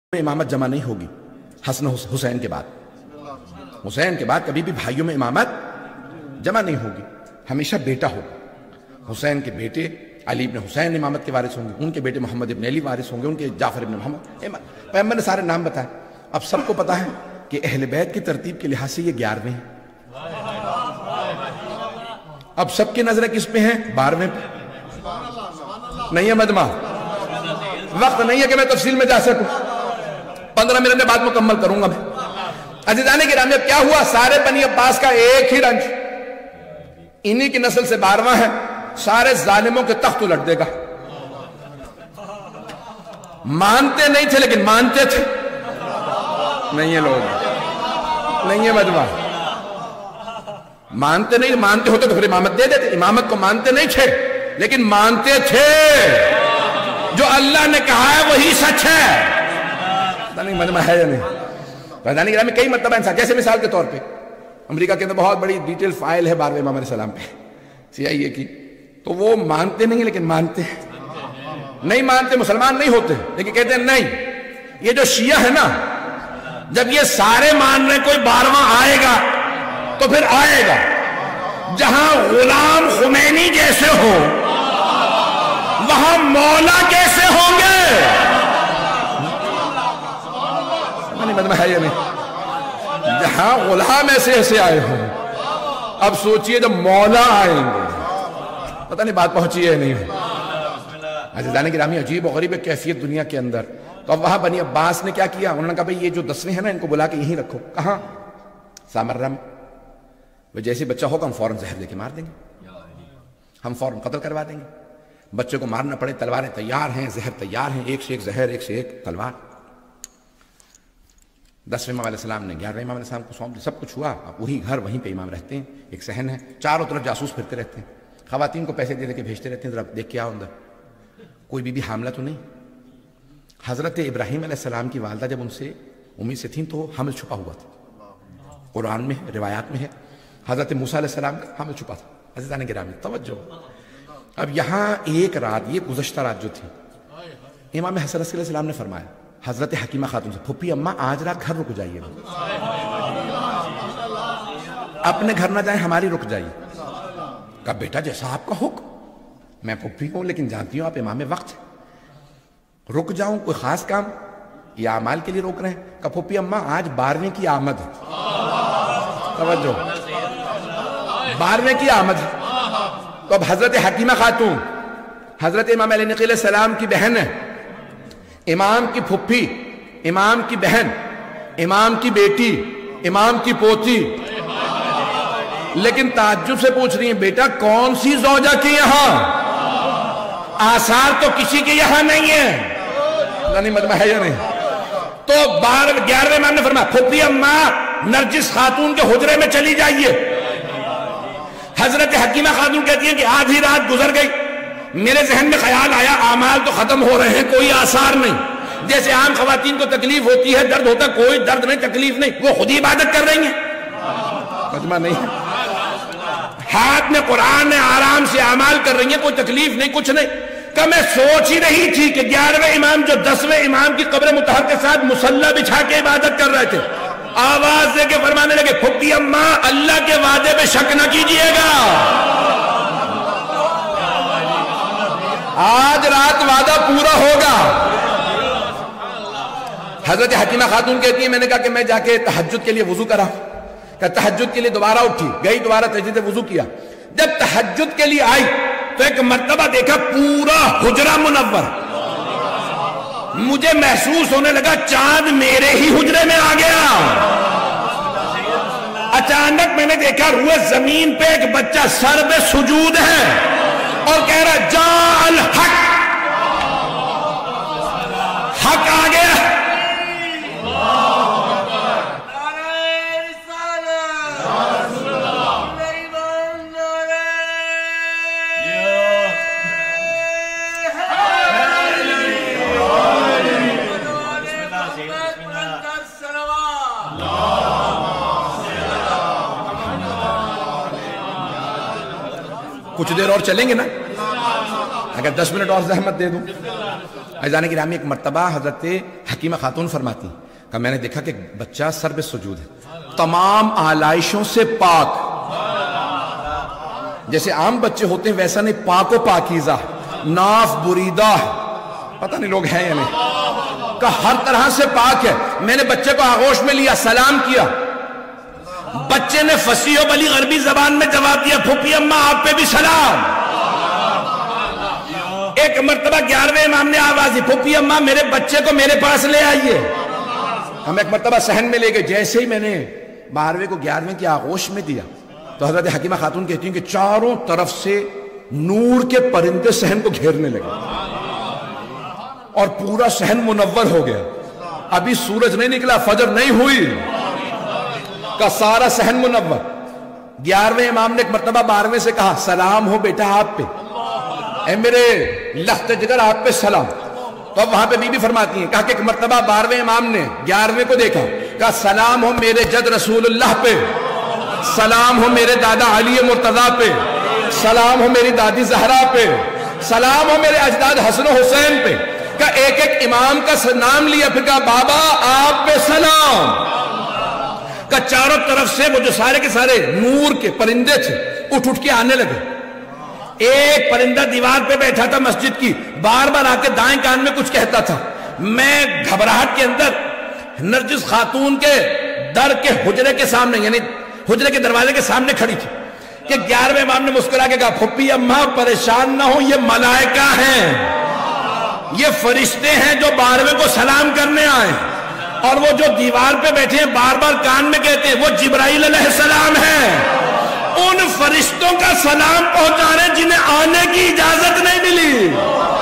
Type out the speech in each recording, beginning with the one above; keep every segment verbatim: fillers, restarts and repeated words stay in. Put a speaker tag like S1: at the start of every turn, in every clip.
S1: امامت جمع نہیں ہوگی حسن حسین کے بعد حسین کے بعد کبھی بھی بھائیوں میں امامت جمع نہیں ہوگی، ہمیشہ بیٹا ہوگا۔ حسین کے بیٹے علی ابن حسین امامت کے وارث ہوں گے، ان کے بیٹے محمد ابن علی وارث ہوں گے، ان کے جعفر ابن محمد۔ پیغمبر نے سارے نام بتائے۔ اب سب کو پتا ہے کہ اہل بیت کی ترتیب کے لحاظ سے یہ گیارہویں ہیں۔ اب سب کی نظریں کس پہ ہیں؟ بارہویں پہ۔ نہیں ہے مجمع، وقت نہیں ہے کہ میں تفصیل میں جا سکوں، پندرہ منٹ میں بعد مکمل کروں گا میں۔ عزیزان گرامی، اب کیا ہوا؟ سارے بنی عباس کا ایک ہی رنج، انہی کی نسل سے بارہواں ہے، سارے ظالموں کے تخت الٹ دے گا۔ مانتے نہیں تھے لیکن مانتے تھے۔ نہیں ہے لوگ، نہیں ہے مجمع، مانتے نہیں، مانتے ہوتے تو پھر امامت دے دیتے۔ امامت کو مانتے نہیں تھے لیکن مانتے تھے، جو اللہ نے کہا ہے وہی سچ ہے۔ پتہ نہیں مجمع ہے یا نہیں؟ رضانی گرامی، کئی مرتبہ انسان، جیسے مثال کے طور پہ امریکہ کے اندر بہت بڑی ڈیٹیل فائل ہے بارہویں امام علیہ السلام پہ، سی آئی اے کی، تو وہ مانتے نہیں لیکن مانتے ہیں۔ نہیں مانتے، مسلمان نہیں ہوتے لیکن کہتے ہیں نہیں، یہ جو شیعہ ہے نا، جب یہ سارے مان رہے کوئی بارہواں آئے گا تو پھر آئے گا، جہاں غلام خمینی جیسے ہو وہاں مولا کیسے ہوں گے؟ مجمع ہے یا نہیں؟ جہاں غلام ایسے ایسے آئے ہوں، اب سوچئے جب مولا آئیں گے، پتہ نہیں بات پہنچی ہے نہیں ہے؟ عزیزان گرامی، عجیب و غریب کیفیت دنیا کے اندر۔ تو اب وہاں بنی عباس نے کیا کیا؟ انہوں نے کہا بھئی یہ جو دسویں ہیں نا، ان کو بلا کے یہیں رکھو۔ کہاں؟ سامرہ میں۔ وہ جیسے بچہ ہوگا ہم فوراً زہر دے کے مار دیں گے، ہم فوراً قتل کروا دیں گے۔ بچے کو مارنا پڑے، تلواریں تیار ہیں، زہر تیار ہیں، ایک سے ایک زہر، ایک سے ایک تلوار۔ دسویں امام علیہ السلام نے گیارہویں امام علیہ السلام کو سونپ دیا، سب کچھ ہوا۔ اب وہی گھر، وہیں پہ امام رہتے ہیں، ایک صحن ہے، چاروں طرف جاسوس پھرتے رہتے ہیں، خواتین کو پیسے دے دے کے بھیجتے رہتے ہیں، ذرا دیکھ کے آؤ اندر کوئی بی بی حاملہ تو نہیں۔ حضرت ابراہیم علیہ السلام کی والدہ جب ان سے امید سے تھیں تو حمل چھپا ہوا تھا، قرآن میں ہے، روایات میں ہے۔ حضرت موسیٰ علیہ السلام کا حمل چھپا تھا۔ عزیزان گرامی توجہ، اب یہاں ایک رات، یہ گزشتہ رات جو تھی، امام حسن علیہ السلام نے فرمایا حضرت حکیمہ خاتون سے، پھپھی اماں آج رات گھر رک جائیے، اپنے گھر نہ جائیں، ہماری رک جائیے۔ کہا بیٹا جیسا آپ کا حکم، میں پھپھی ہوں لیکن جانتی ہوں آپ امام وقت ہیں، رک جاؤں کوئی خاص کام یا اعمال کے لیے روک رہے ہیں؟ کہا پھپھی اماں آج بارہویں کی آمد ہے، توجہ، بارہویں کی آمد ہے۔ تو اب حضرت حکیمہ خاتون حضرت امام علی نقی علیہ السلام کی بہن ہے، امام کی پھپھی، امام کی بہن، امام کی بیٹی، امام کی پوتی، لیکن تعجب سے پوچھ رہی ہیں بیٹا کون سی زوجہ کی یہاں؟ آثار تو کسی کے یہاں نہیں ہے۔ نہیں مجمع ہے یا نہیں؟ تو بارہ گیارہویں امام نے فرمایا پھپھی اماں نرجس خاتون کے حجرے میں چلی جائیے۔ حضرت حکیمہ خاتون کہتی ہیں کہ آدھی رات گزر گئی، میرے ذہن میں خیال آیا اعمال تو ختم ہو رہے ہیں، کوئی آثار نہیں، جیسے عام خواتین کو تکلیف ہوتی ہے، درد ہوتا ہے، کوئی درد نہیں، تکلیف نہیں، وہ خود ہی عبادت کر رہی ہیں۔ مجمع نہیں، ہاتھ میں قرآن ہے، آرام سے اعمال کر رہی ہیں، کوئی تکلیف نہیں، کچھ نہیں۔ کہ میں سوچ ہی رہی تھی کہ گیارہویں امام جو دسویں امام کی قبر مطہر کے ساتھ مصلی بچھا کے عبادت کر رہے تھے، آواز دے کے فرمانے لگے پھپھی اماں اللہ کے وعدے پہ شک نہ کیجئے گا، آج رات وعدہ پورا ہوگا۔ حضرت حکیمہ خاتون کہتی ہیں میں نے کہا کہ میں جا کے تہجد کے لیے وضو کرا، کہ تہجد کے لیے دوبارہ اٹھی، گئی دوبارہ تجدید وضو کیا۔ جب تہجد کے لیے آئی تو ایک مرتبہ دیکھا پورا حجرہ منور، مجھے محسوس ہونے لگا چاند میرے ہی حجرے میں آ گیا۔ اچانک میں نے دیکھا روئے زمین پہ ایک بچہ سر پہ سجود ہے اور کہہ رہا جاء الحق، حق آ گیا۔ کچھ دیر اور چلیں گے نا؟ اگر دس منٹ اور زحمت دے دوں. عزیزان گرامی ایک مرتبہ حضرت حکیمہ خاتون فرماتی کہ میں نے دیکھا کہ بچہ سر پہ سجود ہے، تمام آلائشوں سے پاک، جیسے عام بچے ہوتے ہیں ویسا نہیں، پاک و پاکیزہ، ناف بریدہ، پتہ نہیں لوگ ہیں یا نہیں، کہ ہر طرح سے پاک ہے. میں نے بچے کو آغوش میں لیا، سلام کیا، بچے نے فصیح و بلی غربی زبان میں جواب دیا، پھوپھی اماں آپ پہ بھی سلام. ایک مرتبہ گیارہویں امام نے آواز دی، پھوپھی اماں میرے بچے کو میرے پاس لے آئیے. ہم ایک مرتبہ صحن میں لے گئے، جیسے ہی میں نے بارہویں کو گیارہویں کی آغوش میں دیا تو حضرت حکیمہ خاتون کہتی ہیں کہ چاروں طرف سے نور کے پرندے صحن کو گھیرنے لگے اور پورا صحن منور ہو گیا. ابھی سورج نہیں نکلا، فجر نہیں ہوئی کا سارا صحن منور. گیارہویں امام نے ایک مرتبہ بارہویں سے کہا سلام ہو بیٹا آپ پہ، اے میرے لخت جگر آپ پہ سلام. تو اب وہاں پہ بی بی فرماتی ہیں کہا کہ ایک مرتبہ بارہویں امام نے گیارہویں کو دیکھا، کہا سلام ہو میرے جد رسول اللہ پہ، سلام ہو میرے دادا علی مرتضیٰ پہ، سلام ہو میری دادی زہرا پہ، سلام ہو میرے اجداد حسن و حسین پہ. کہا ایک ایک امام کا نام لیا، پھر کہا بابا آپ پہ سلام. کہا چاروں طرف سے وہ جو سارے کے سارے نور کے پرندے تھے اٹھ اٹھ کے آنے لگے. ایک پرندہ دیوار پہ بیٹھا تھا مسجد کی، بار بار آ کے دائیں کان میں کچھ کہتا تھا. میں گھبراہٹ کے اندر نرجس خاتون کے در کے حجرے کے سامنے، یعنی حجرے کے دروازے کے سامنے کھڑی تھی کہ گیارہویں امام نے مسکرا کے کہا پھپھی اماں پریشان نہ ہو، یہ ملائکہ ہیں، یہ فرشتے ہیں جو بارہویں کو سلام کرنے آئے، اور وہ جو دیوار پہ بیٹھے ہیں بار بار کان میں کہتے ہیں وہ جبرائیل علیہ السلام ہیں. ان فرشتوں کا سلام پہنچا رہے جنہیں آنے کی اجازت نہیں ملی.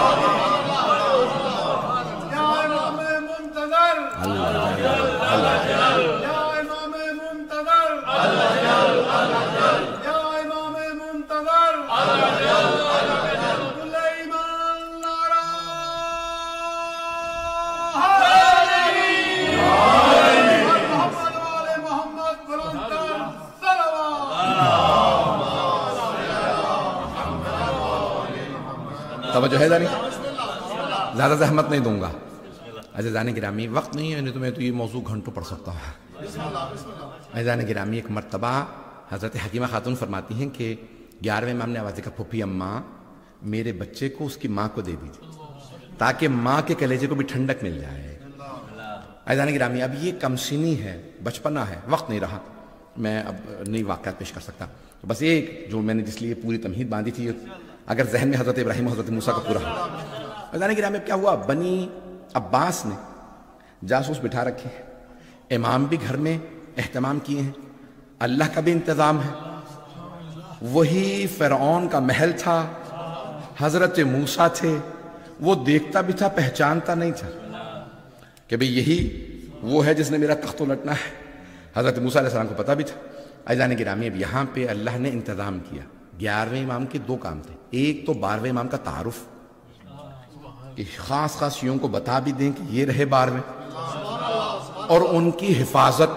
S1: توجہ ہے داری، زیادہ زحمت نہیں دوں گا. عزیزان گرامی وقت نہیں ہے، نہیں تو میں تو یہ موضوع گھنٹوں پڑھ سکتا ہوں. عزیزان گرامی ایک مرتبہ حضرت حکیمہ خاتون فرماتی ہیں کہ گیارہویں امام نے آواز دی کہ پھوپھی اماں میرے بچے کو اس کی ماں کو دے دیجیے تاکہ ماں کے کلیجے کو بھی ٹھنڈک مل جائے. عزیزان گرامی اب یہ کم سنی ہے، بچپنا ہے، وقت نہیں رہا، میں اب نئی واقعات پیش کر سکتا. تو بس ایک جو میں نے جس لیے پوری تمہید باندھی تھی، اگر ذہن میں حضرت ابراہیم و حضرت موسیٰ کا پورا ہو. عزیزان گرامی اب کیا ہوا، بنی عباس نے جاسوس بٹھا رکھے، امام بھی گھر میں اہتمام کیے ہیں، اللہ کا بھی انتظام ہے. وہی فرعون کا محل تھا، حضرت موسیٰ تھے، وہ دیکھتا بھی تھا پہچانتا نہیں تھا کہ بھئی یہی وہ ہے جس نے میرا تخت الٹنا ہے. حضرت موسیٰ علیہ السلام کو پتہ بھی تھا. عزیزان گرامی اب یہاں پہ اللہ نے انتظام کیا. گیارہویں امام کے دو کام تھے، ایک تو بارہویں امام کا تعارف، کہ خاص خاص یوں کو بتا بھی دیں کہ یہ رہے بارہویں، اور ان کی حفاظت،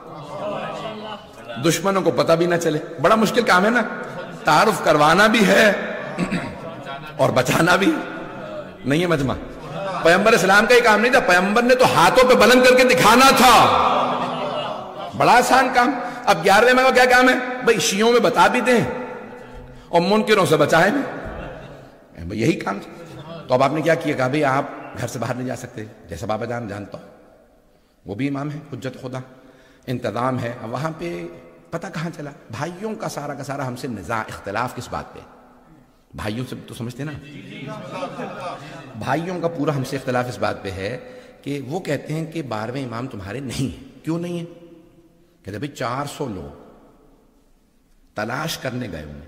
S1: دشمنوں کو پتہ بھی نہ چلے. بڑا مشکل کام ہے نا، تعارف کروانا بھی ہے اور بچانا بھی نہیں ہے. مجمع پیغمبر اسلام کا ہی کام نہیں تھا، پیغمبر نے تو ہاتھوں پہ بلند کر کے دکھانا تھا، بڑا آسان کام. اب گیارہویں امام کا کیا کام ہے، بھئی شیعوں میں بتا بھی دیں اور منکروں سے بچائیں بھی، یہی کام تھا. تو اب آپ نے کیا کیا، کہا بھئی آپ گھر سے باہر نہیں جا سکتے، جیسا بابا جان جانتا ہوں وہ بھی امام ہے، حجت خدا، انتظام ہے. اب وہاں پہ پتہ کہاں چلا، بھائیوں کا سارا کا سارا ہم سے نزاع، اختلاف کس بات پہ، بھائیوں سے تو سمجھتے نا، بھائیوں کا پورا ہم سے اختلاف اس بات پہ ہے کہ وہ کہتے ہیں کہ بارہویں امام تمہارے نہیں ہیں. کیوں نہیں ہیں، کہتے بھئی چار سو لوگ تلاش کرنے گئے انہیں،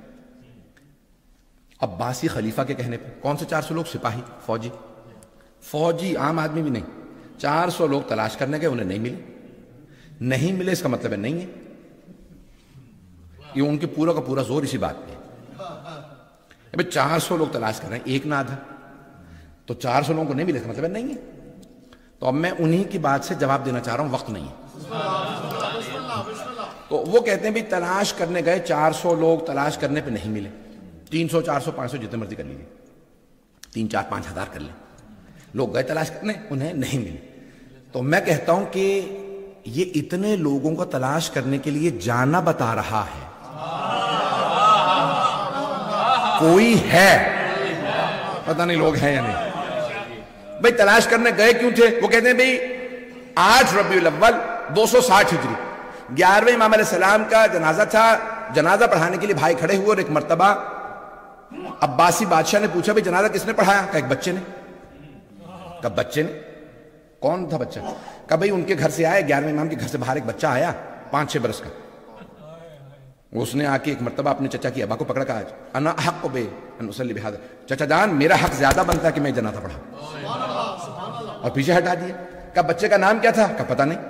S1: عباسی خلیفہ کے کہنے پہ. کون سے چار سو لوگ، سپاہی، فوجی، فوجی عام آدمی بھی نہیں. چار سو لوگ تلاش کرنے گئے، انہیں نہیں ملے. نہیں ملے اس کا مطلب ہے نہیں ہے، یہ ان کے پورا کا پورا زور اسی بات پہ. ابھی چار سو لوگ تلاش کر رہے ہیں، ایک نہ آدھا، تو چار سو لوگوں کو نہیں ملے اس کا مطلب ہے نہیں ہے. تو اب میں انہی کی بات سے جواب دینا چاہ رہا ہوں، وقت نہیں ہے. تو وہ کہتے ہیں بھی تلاش کرنے گئے، چار سو لوگ تلاش کرنے پہ نہیں ملے، تین سو چار سو پانچ سو جتنے مرضی کر لیجیے. تین چار پانچ ہزار کر لیں. لوگ گئے تلاش کرنے, انہیں نہیں ملی. تو میں کہتا ہوں کہ یہ اتنے لوگوں کو تلاش کرنے کے لیے جانا بتا رہا ہے. کوئی ہے, پتہ نہیں لوگ ہیں یا نہیں. بھئی تلاش کرنے گئے کیوں تھے؟ وہ کہتے ہیں بھئی آٹھ ربیع الاول دو سو ساٹھ ہجری گیارہویں امام علیہ السلام کا جنازہ تھا. جنازہ پڑھانے کے لیے بھائی کھڑے ہوئے اور ایک مرتبہ عباسی بادشاہ نے پوچھا بھئی جنازہ کس نے پڑھایا؟ کہا ایک بچے نے. کہا بچے نے؟ کون تھا بچہ؟ کہا بھئی ان کے گھر سے آیا, گیارہویں امام کے گھر سے باہر ایک بچہ آیا پانچ چھ برس کا. اس نے آ کے ایک مرتبہ اپنے چچا کی ابا کو پکڑا, کہا انا حق بے ان اصلی بہذا, چچا جان میرا حق زیادہ بنتا ہے کہ میں جنازہ پڑھا, اور پیچھے ہٹا دیا. کہا بچے کا نام کیا تھا؟ کہا پتہ نہیں.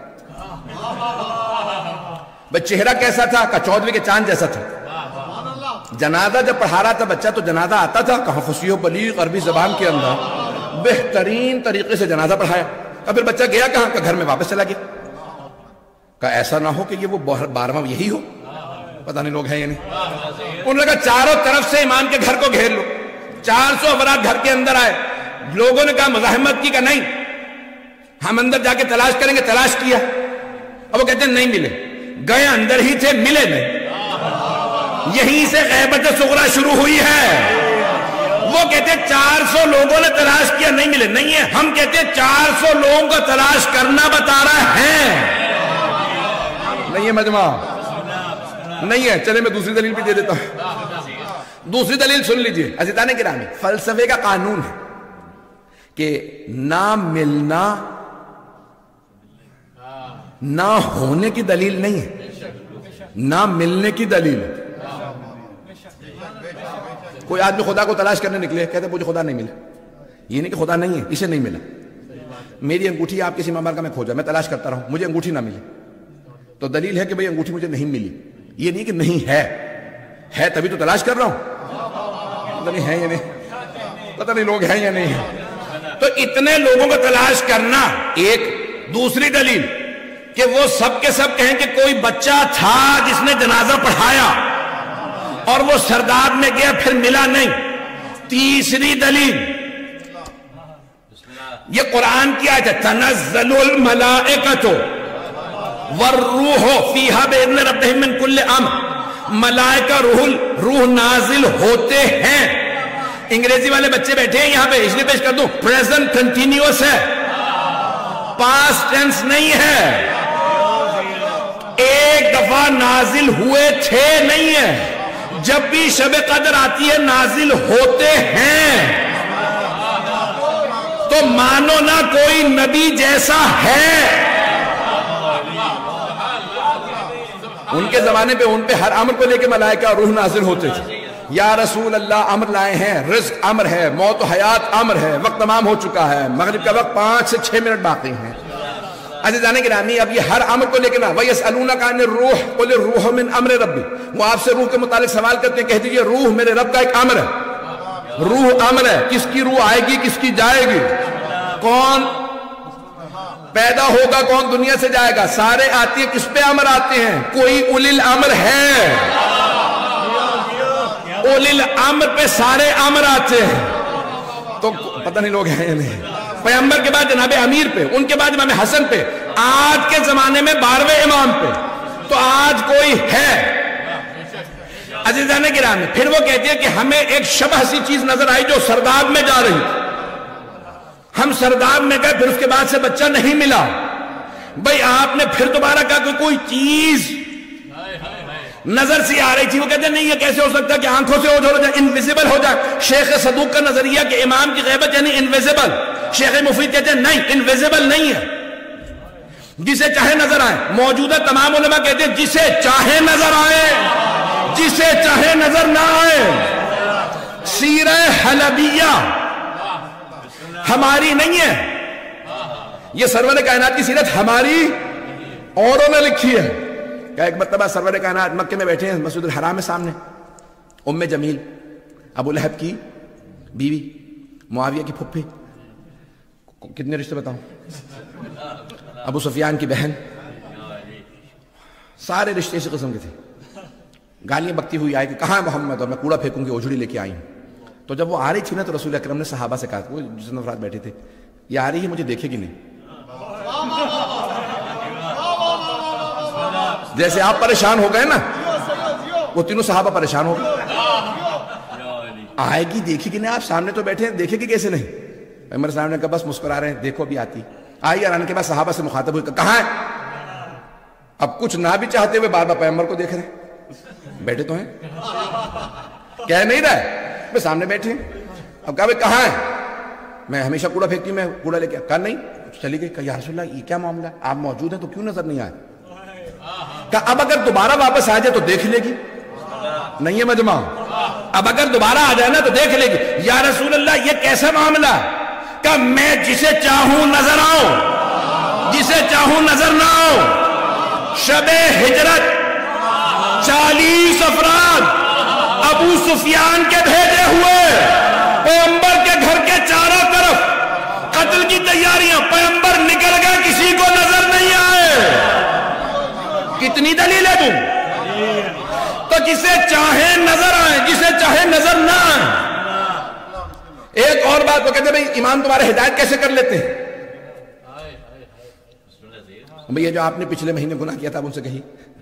S1: بھئی چہرہ کیسا تھا؟ کہا چودھویں کے چاند جیسا تھا. جنازہ جب پڑھا رہا تھا بچہ تو جنازہ آتا تھا؟ کہا فصیح و بلیغ عربی زبان کے اندر بہترین طریقے سے جنازہ پڑھایا. کہا پھر بچہ گیا کہاں؟ کہا گھر میں واپس چلا گیا. کہا ایسا نہ ہو کہ یہ وہ بارہواں یہی ہو. پتہ نہیں لوگ ہیں یا نہیں. انہوں نے کہا چاروں طرف سے امام کے گھر کو گھیر لو. چار سو افراد گھر کے اندر آئے. لوگوں نے کہا مزاحمت کی, کہ نہیں ہم اندر جا کے تلاش کریں گے. تلاش کیا, اب وہ کہتے ہیں نہیں ملے. گئے اندر ہی تھے, ملے نہیں. یہیں سے غیبت صغریٰ شروع ہوئی ہے. وہ کہتے ہیں چار سو لوگوں نے تلاش کیا, نہیں ملے. نہیں ہے, ہم کہتے ہیں چار سو لوگوں کو تلاش کرنا بتا رہا ہے. نہیں ہے مجمع, نہیں ہے. چلے میں دوسری دلیل بھی دے دیتا ہوں. دوسری دلیل سن لیجئے عزیزان گرامی. فلسفے کا قانون ہے کہ نہ ملنا نہ ہونے کی دلیل نہیں ہے, نہ ملنے کی دلیل ہے. کوئی آدمی خدا کو تلاش کرنے نکلے, کہتے ہیں مجھے خدا نہیں ملا. یہ نہیں کہ خدا نہیں ہے, اسے نہیں ملا. میری انگوٹھی آپ کسی ممبر کا میں کھوجا, میں تلاش کرتا رہا ہوں, مجھے انگوٹھی نہ ملی, تو دلیل ہے کہ بھئی انگوٹھی مجھے نہیں ملی. یہ نہیں کہ نہیں ہے, ہے تبھی تو تلاش کر رہا ہوں. پتہ نہیں ہے یا نہیں, پتہ نہیں لوگ ہیں یا نہیں ہیں. تو اتنے لوگوں کو تلاش کرنا ایک. دوسری دلیل کہ وہ سب کے سب کہیں کہ کوئی بچہ تھا جس نے جنازہ پڑھایا اور وہ سرداب میں گیا پھر ملا نہیں. تیسری دلیل یہ قرآن کی آیت ہے, تنزل الملائکۃ والروح فیہا بإذن ربہم من کل امر. ملائکہ روح روح نازل ہوتے ہیں. انگریزی والے بچے بیٹھے ہیں یہاں پہ, اس لیے پیش کر دوں, پریزنٹ کنٹینیوس ہے, پاسٹ ٹینس نہیں ہے. ایک دفعہ نازل ہوئے تھے نہیں ہے. جب بھی شب قدر آتی ہے نازل ہوتے ہیں. تو مانو نہ کوئی نبی جیسا ہے. ان کے زمانے پہ ان پہ ہر امر کو لے کے ملائکہ روح نازل ہوتے تھے. یا رسول اللہ امر لائے ہیں, رزق امر ہے, موت و حیات امر ہے, وقت تمام ہو چکا ہے, مغرب کا وقت پانچ سے چھ منٹ باقی ہیں. عزیزان گرامی اب یہ ہر امر کو لے کے نہ, وَيَسْأَلُونَكَ عَنِ الرُّوحِ قُلِ الرُّوحُ مِنْ أَمْرِ رَبِّ. وہ آپ سے روح کے متعلق سوال کرتے ہیں, کہہ دیجئے روح میرے رب کا ایک امر ہے. روح امر ہے, کس کی روح آئے گی, کس کی جائے گی, کون پیدا ہوگا, کون دنیا سے جائے گا, سارے آتی ہیں. کس پہ امر آتے ہیں؟ کوئی اولی الامر ہے, اولی الامر پہ سارے امر آتے ہیں. تو پتہ نہیں لوگ ہیں یا نہیں. پیغمبر کے بعد جناب امیر پہ, ان کے بعد امام حسن پہ, آج کے زمانے میں بارہویں امام پہ. تو آج کوئی ہے. عزیزان گرامی پھر وہ کہتے ہیں کہ ہمیں ایک شبہ سی چیز نظر آئی جو سرداب میں جا رہی. ہم سرداب میں گئے, پھر اس کے بعد سے بچہ نہیں ملا. بھئی آپ نے پھر دوبارہ کہا کہ کوئی چیز نظر سی آ رہی تھی. وہ کہتے ہیں نہیں یہ کیسے ہو سکتا کہ آنکھوں سے اوجھل ہو جائے, انویزیبل ہو جائے. شیخ صدوق کا نظریہ کہ امام کی غیبت یعنی انویزیبل. شیخ مفید کہتے ہیں نہیں, انویزیبل نہیں ہے, جسے چاہے نظر آئے. موجودہ تمام علماء کہتے ہیں جسے چاہے نظر آئے, جسے چاہے نظر نہ آئے. سیرہ حلبیہ ہماری نہیں ہے, یہ سرور کائنات کی سیرت ہماری اوروں نے لکھی ہے. کہ ایک مرتبہ سرور کائنات مکے میں بیٹھے ہیں مسجد الحرام میں, سامنے ام جمیل ابو لہب کی بیوی, معاویہ کی پھپھی, کتنے رشتے بتاؤں, ابو سفیان کی بہن, سارے رشتے اسی قسم کے تھے. گالیاں بکتی ہوئی آئے کہ کہاں ہے محمد, اور میں کوڑا پھینکوں گی, اوجھڑی لے کے آئی ہوں. تو جب وہ آ رہی تھی نا تو رسول اکرم نے صحابہ سے کہا، وہ جس افراد بیٹھے تھے، یہ آ رہی ہے، مجھے دیکھے گی نہیں، جیسے آپ پریشان ہو گئے نا وہ تینوں صحابہ پریشان ہو گئے، آئے گی دیکھے گی نہیں، آپ سامنے تو بیٹھے ہیں، دیکھے گی کیسے نہیں؟ پیغمبر صاحب نے کہا بس مسکرا رہے ہیں، دیکھو بھی آتی آئی، اور آنے کے بعد صحابہ سے مخاطب ہوئی، کہاں ہے؟ اب کچھ نہ بھی چاہتے ہوئے بار بار پیغمبر کو دیکھ رہے ہیں، بیٹھے تو ہیں، کہہ نہیں رہے، میں سامنے بیٹھے ہیں، اب کہا بھائی کہاں ہے؟ میں ہمیشہ کوڑا پھینکتی ہوں، میں کوڑا لے کے، کہا نہیں، چلی گئی، کہا یا رسول اللہ یہ کیا معاملہ ہے، آپ موجود ہیں تو کیوں نظر نہیں آئے؟ کہا اب اگر دوبارہ واپس آ جائے تو دیکھ لے گی، نہیں ہے مجمع، اب اگر دوبارہ آ جائے نا تو دیکھ لے گی، یا رسول اللہ یہ کیسا معاملہ؟ کہ میں جسے چاہوں نظر آؤں، جسے چاہوں نظر نہ آؤں۔ شب ہجرت چالیس افراد ابو سفیان کے بھیجے ہوئے پیغمبر کے گھر کے چاروں طرف قتل کی تیاریاں، پیغمبر نکل گئے، کسی کو نظر نہیں آئے۔ کتنی دلیلیں دوں؟ تو جسے چاہے نظر آئے، جسے چاہے نظر نہ آئے۔ ایک اور بات وہ کہتے ہیں بھئی امام تمہارے ہدایت کیسے کر لیتے ہیں؟ بھئی یہ جو آپ نے پچھلے مہینے گناہ کیا تھا، اب ان سے کہی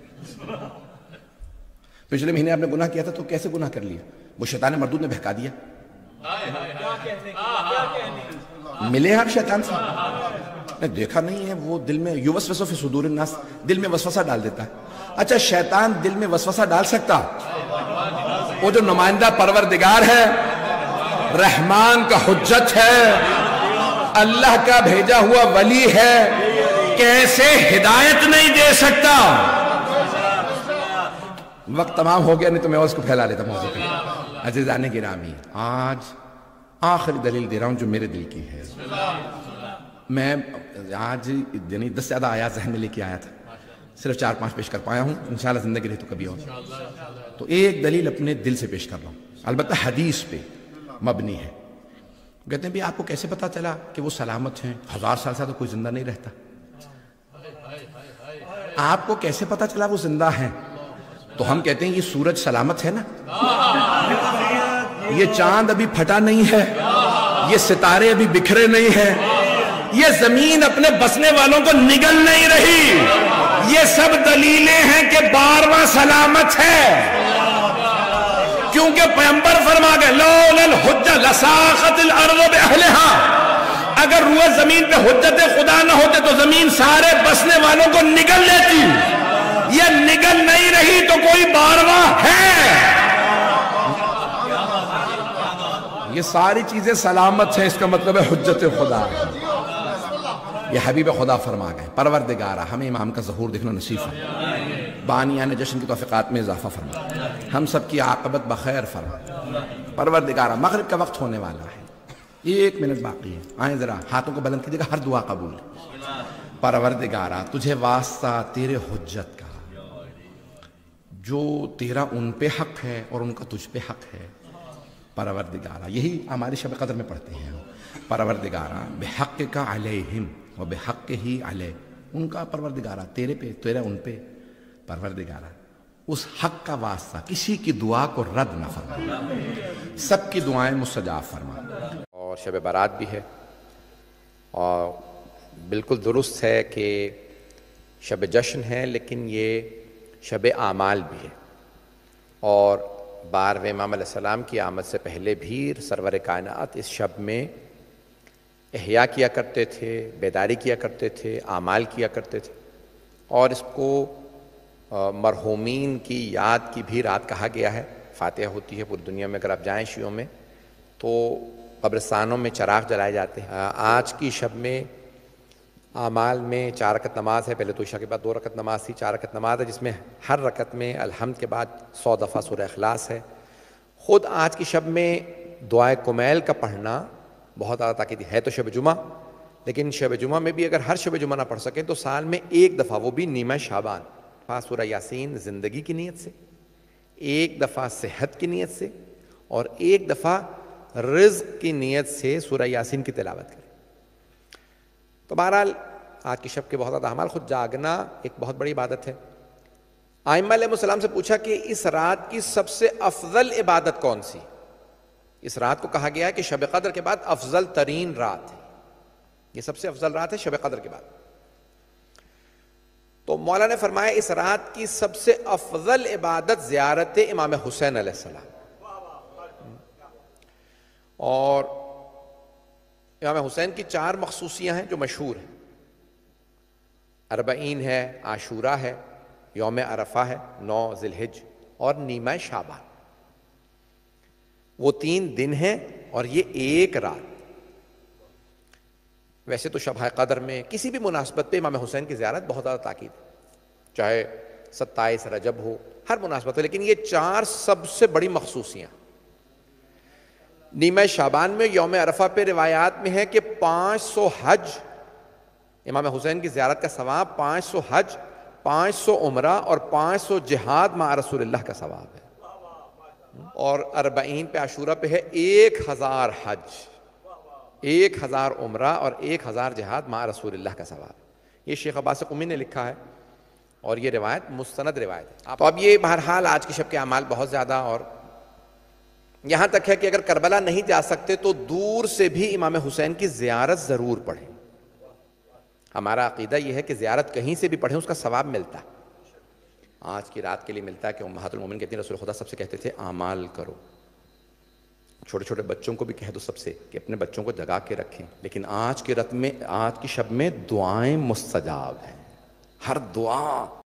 S1: پچھلے مہینے آپ نے گناہ کیا تھا تو کیسے گناہ کر لیا؟ وہ شیطان مردود نے بہکا دیا۔ ملے آپ شیطان سے؟ نے دیکھا نہیں ہے، وہ دل میں یوسوسو فی صدور الناس، دل میں وسوسہ ڈال دیتا ہے۔ اچھا شیطان دل میں وسوسہ ڈال سکتا؟ وہ جو نمائندہ پروردگار ہے، رحمان کا حجت ہے، اللہ کا بھیجا ہوا ولی ہے، کیسے ہدایت نہیں دے سکتا؟ وقت تمام ہو گیا، نہیں تو میں اس کو پھیلا لیتا موضوع پہ۔ عزیزان گرامی، آج آخری دلیل دے رہا ہوں جو میرے دل کی ہے۔ میں آج یعنی دس زیادہ آیات ذہن میں لے کے آیا تھا، صرف چار پانچ پیش کر پایا ہوں، انشاءاللہ زندگی رہی تو کبھی اور۔ تو ایک دلیل اپنے دل سے پیش کر رہا ہوں، البتہ حدیث پہ مبنی ہے۔ کہتے ہیں بھی آپ کو کیسے پتا چلا کہ وہ سلامت ہیں؟ ہزار سال سے تو کوئی زندہ نہیں رہتا۔ آپ کو کیسے پتا چلا وہ زندہ ہیں؟ تو ہم کہتے ہیں یہ سورج سلامت ہے نا، یہ چاند ابھی پھٹا نہیں ہے، یہ ستارے ابھی بکھرے نہیں ہیں، یہ زمین اپنے بسنے والوں کو نگل نہیں رہی، یہ سب دلیلیں ہیں کہ بارواں سلامت ہے۔ کیونکہ پیغمبر فرما گئے لولا الحجہ لساقت الارض باہلہا، اگر روئے زمین پہ حجت خدا نہ ہوتے تو زمین سارے بسنے والوں کو نگل لیتی، یہ نگل نہیں رہی تو کوئی بارواں ہے۔ یہ ساری چیزیں سلامت ہیں، اس کا مطلب ہے حجت خدا۔ یہ حبیب خدا فرما گئے پروردگارہ ہمیں امام کا ظہور دیکھنا نصیب فرما، بانیان جشن کی توفیقات میں اضافہ فرما، ہم سب کی عاقبت بخیر فرما۔ پروردگارہ مغرب کا وقت ہونے والا ہے، ایک منٹ باقی ہے، آئیں ذرا ہاتھوں کو بلند کیجئے گا، ہر دعا قبول ہے۔ پروردگارہ تجھے واسطہ تیرے حجت کا، جو تیرا ان پہ حق ہے اور ان کا تجھ پہ حق ہے۔ پروردگارہ یہی ہماری شب قدر میں پڑھتے ہیں، پروردگارہ بحق کا علیہم و بحق ہی علیہ، ان کا پروردگارہ تیرے پہ، تیرا ان پہ، پروردگارہ اس حق کا واسطہ کسی کی دعا کو رد نہ فرما، سب کی دعائیں مستجاب فرما۔
S2: اور شب برات بھی ہے، اور بالکل درست ہے کہ شب جشن ہے، لیکن یہ شب اعمال بھی ہے، اور بارہویں امام علیہ السلام کی آمد سے پہلے بھی سرور کائنات اس شب میں احیاء کیا کرتے تھے، بیداری کیا کرتے تھے، اعمال کیا کرتے تھے، اور اس کو مرحومین کی یاد کی بھی رات کہا گیا ہے۔ فاتحہ ہوتی ہے پوری دنیا میں، اگر آپ جائیں شیعوں میں تو قبرستانوں میں چراغ جلائے جاتے ہیں۔ آج کی شب میں اعمال میں چار رکعت نماز ہے، پہلے تو عشاء کے بعد دو رکعت نماز تھی، چار رکعت نماز ہے جس میں ہر رکعت میں الحمد کے بعد سو دفعہ سورہ اخلاص ہے۔ خود آج کی شب میں دعائے کمیل کا پڑھنا بہت زیادہ تاکید ہے، تو شب جمعہ، لیکن شب جمعہ میں بھی اگر ہر شب جمعہ نہ پڑھ سکیں تو سال میں ایک دفعہ، وہ بھی نیمہ شعبان، سورہ یاسین زندگی کی نیت سے، ایک دفعہ صحت کی نیت سے، اور ایک دفعہ رزق کی نیت سے سورہ یاسین کی تلاوت کریں۔ تو بہرحال آج کی شب کے بہت زیادہ اعمال، خود جاگنا ایک بہت بڑی عبادت ہے۔ ائمہ علیہ السلام سے پوچھا کہ اس رات کی سب سے افضل عبادت کون سی؟ اس رات کو کہا گیا ہے کہ شب قدر کے بعد افضل ترین رات ہے، یہ سب سے افضل رات ہے شب قدر کے بعد۔ تو مولا نے فرمایا اس رات کی سب سے افضل عبادت زیارت امام حسین علیہ السلام، اور امام حسین کی چار مخصوصیاں ہیں جو مشہور ہیں، اربعین ہے، عاشورہ ہے، یوم عرفہ ہے، نو ذی الحج، اور نیمہ شعبان۔ وہ تین دن ہیں اور یہ ایک رات۔ ویسے تو شب قدر میں کسی بھی مناسبت پہ امام حسین کی زیارت بہت زیادہ تاکید ہے، چاہے ستائیس رجب ہو، ہر مناسبت ہو، لیکن یہ چار سب سے بڑی مخصوصیاں۔ نیمہ شعبان میں یوم عرفہ پہ روایات میں ہے کہ پانچ سو حج، امام حسین کی زیارت کا ثواب پانچ سو حج، پانچ سو عمرہ اور پانچ سو جہاد مع رسول اللہ کا ثواب ہے، اور اربعین پہ عاشورہ پہ ہے ایک ہزار حج، ایک ہزار عمرہ اور ایک ہزار جہاد مع رسول اللہ کا ثواب۔ یہ شیخ عباس قمی نے لکھا ہے اور یہ روایت مستند روایت ہے۔ تو اب یہ بہرحال آج کی شب کے اعمال بہت زیادہ، اور یہاں تک ہے کہ اگر کربلا نہیں جا سکتے تو دور سے بھی امام حسین کی زیارت ضرور پڑھیں۔ ہمارا عقیدہ یہ ہے کہ زیارت کہیں سے بھی پڑھیں اس کا ثواب ملتا ہے۔ آج کی رات کے لیے ملتا ہے کہ امہات المومنین کہتی ہیں رسول خدا سب سے کہتے تھے اعمال کرو، چھوٹے چھوٹے بچوں کو بھی کہہ دو سب سے کہ اپنے بچوں کو جگا کے رکھیں، لیکن آج کی رات میں، آج کی شب میں دعائیں مستجاب ہیں، ہر دعا